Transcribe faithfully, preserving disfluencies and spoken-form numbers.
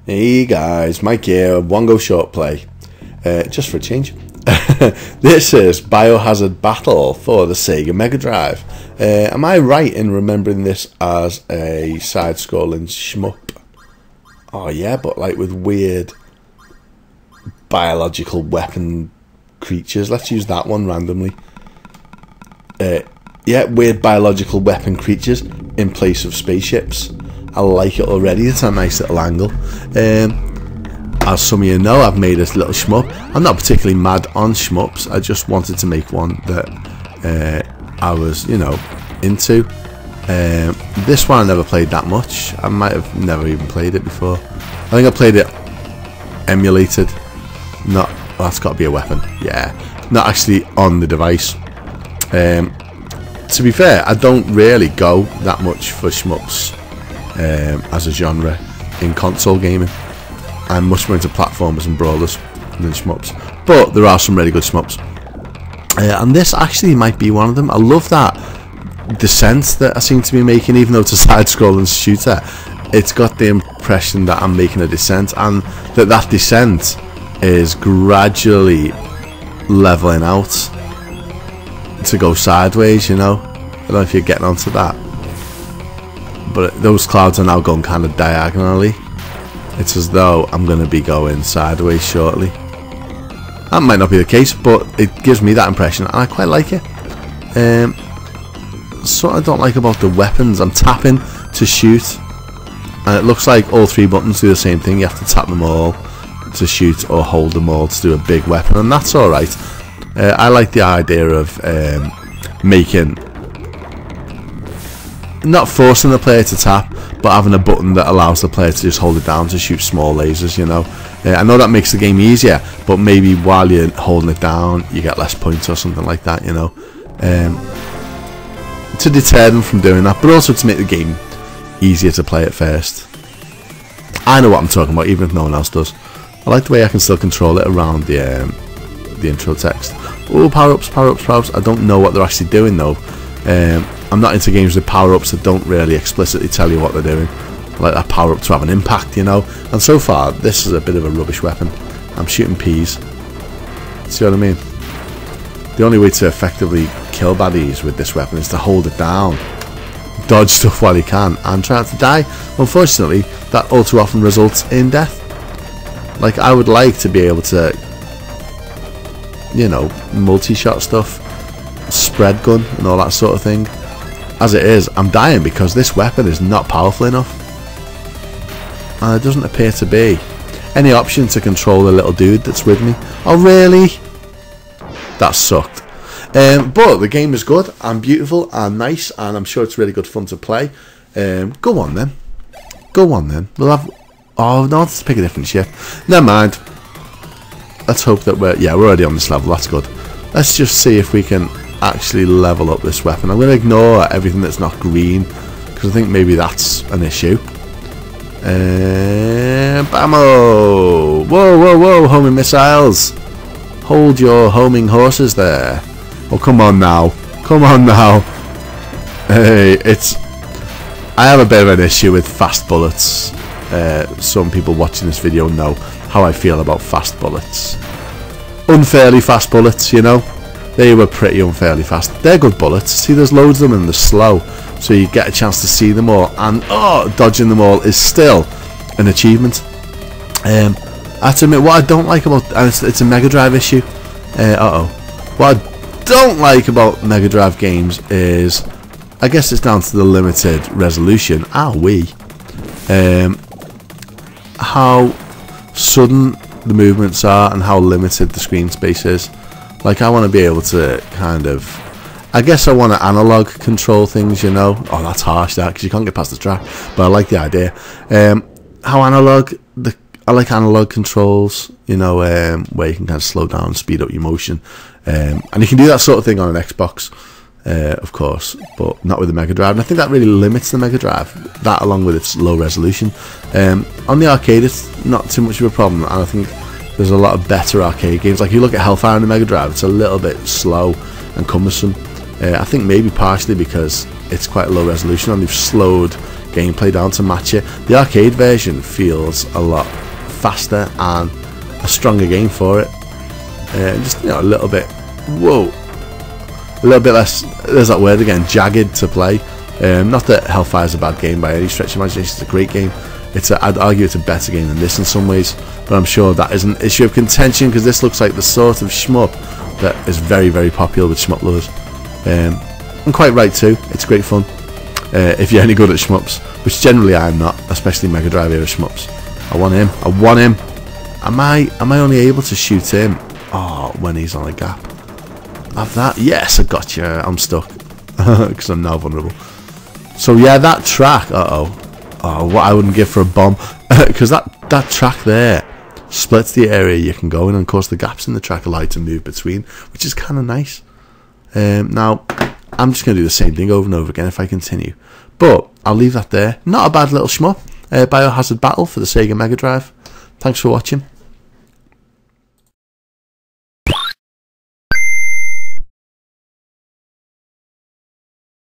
Hey guys, Mike here, one go short play. Uh, just for a change. This is Biohazard Battle for the Sega Mega Drive. Uh, am I right in remembering this as a side-scrolling shmup? Oh yeah, but like with weird biological weapon creatures. Let's use that one randomly. Uh, yeah, weird biological weapon creatures in place of spaceships. I like it already. It's a nice little angle. Um, as some of you know, I've made this little shmup. I'm not particularly mad on shmups. I just wanted to make one that uh, I was, you know, into. Um, this one I never played that much. I might have never even played it before. I think I played it emulated. Not, well, that's got to be a weapon. Yeah, not actually on the device. Um, to be fair, I don't really go that much for shmups. Um, as a genre in console gaming. I'm much more into platformers and brawlers than shmups, but there are some really good shmups, uh, and this actually might be one of them. I love that descent that I seem to be making, even though it's a side-scrolling shooter. It's got the impression that I'm making a descent, and that that descent is gradually leveling out to go sideways, you know. I don't know if you're getting onto that. But those clouds are now going kind of diagonally. It's as though I'm going to be going sideways shortly. That might not be the case, but it gives me that impression, and I quite like it. Um, so I don't like about the weapons. I'm tapping to shoot, and it looks like all three buttons do the same thing. You have to tap them all to shoot, or hold them all to do a big weapon, and that's alright. Uh, I like the idea of um, making... not forcing the player to tap, but having a button that allows the player to just hold it down to shoot small lasers, you know. Uh, I know that makes the game easier, but maybe while you're holding it down, you get less points or something like that, you know. Um, to deter them from doing that, but also to make the game easier to play at first. I know what I'm talking about, even if no one else does. I like the way I can still control it around the, um, the intro text. Oh, power-ups, power-ups, power-ups. I don't know what they're actually doing, though. Um, I'm not into games with power-ups that don't really explicitly tell you what they're doing. I like that power-up to have an impact, you know. And so far, this is a bit of a rubbish weapon. I'm shooting peas. See what I mean? The only way to effectively kill baddies with this weapon is to hold it down, dodge stuff while you can, and try not to die. Unfortunately, that all too often results in death. Like, I would like to be able to, you know, multi-shot stuff, spread gun, and all that sort of thing. As it is, I'm dying because this weapon is not powerful enough, and there doesn't appear to be any option to control the little dude that's with me. Oh really? That sucked. Um, but the game is good and beautiful and nice, and I'm sure it's really good fun to play. Um, go on then. Go on then. We'll have... Oh no, let's pick a different ship. Never mind. Let's hope that we're... Yeah, we're already on this level. That's good. Let's just see if we can actually level up this weapon. I'm going to ignore everything that's not green, because I think maybe that's an issue. Uh, bammo! Whoa, whoa, whoa! Homing missiles! Hold your homing horses there. Oh, come on now. Come on now. Hey, it's... I have a bit of an issue with fast bullets. Uh, some people watching this video know how I feel about fast bullets. Unfairly fast bullets, you know. They were pretty unfairly fast. They're good bullets. See, there's loads of them and they're slow, so you get a chance to see them all. And oh, dodging them all is still an achievement. Um, I have to admit, what I don't like about, and it's, it's a Mega Drive issue. Uh, uh oh. What I don't like about Mega Drive games is, I guess it's down to the limited resolution. Ah, we. Um, how sudden the movements are and how limited the screen space is. Like, I want to be able to kind of... I guess I want to analog control things, you know. Oh, that's harsh, that, because you can't get past the track. But I like the idea. Um, how analog... the I like analog controls, you know, um, where you can kind of slow down, speed up your motion. Um, and you can do that sort of thing on an Xbox, uh, of course, but not with the Mega Drive. And I think that really limits the Mega Drive, that along with its low resolution. Um, on the arcade, it's not too much of a problem, and I think there's a lot of better arcade games. Like, you look at Hellfire on the Mega Drive, it's a little bit slow and cumbersome. Uh, I think maybe partially because it's quite a low resolution, and they've slowed gameplay down to match it. The arcade version feels a lot faster and a stronger game for it. Uh, just, you know, a little bit, whoa, a little bit less, there's that word again, jagged to play. Um, not that Hellfire's a bad game by any stretch of imagination, it's a great game. It's a, I'd argue it's a better game than this in some ways, but I'm sure that is an issue of contention, because this looks like the sort of shmup that is very, very popular with shmup lovers. Um, and quite right too, it's great fun. Uh, if you're any good at shmups, which generally I'm not, especially Mega Drive era shmups. I want him, I want him. Am I, am I only able to shoot him? Oh, when he's on a gap. Have that? Yes, I got you. I'm stuck because I'm now vulnerable. So yeah, that track. Uh oh. Oh, what I wouldn't give for a bomb, because that that track there splits the area you can go in, and of course the gaps in the track allow you to move between, which is kind of nice. Um, now I'm just going to do the same thing over and over again if I continue, but I'll leave that there. Not a bad little shmup. Uh, Biohazard Battle for the Sega Mega Drive. Thanks for watching.